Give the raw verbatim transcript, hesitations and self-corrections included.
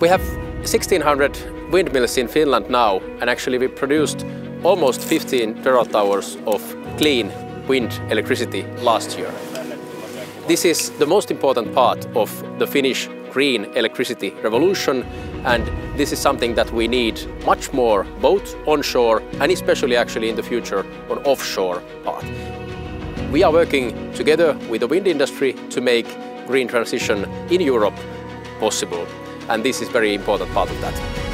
We have sixteen hundred windmills in Finland now, and actually we produced almost fifteen terawatt hours of clean wind electricity last year. This is the most important part of the Finnish green electricity revolution, and this is something that we need much more, both onshore and especially actually in the future on offshore part. We are working together with the wind industry to make green transition in Europe possible, and this is a very important part of that.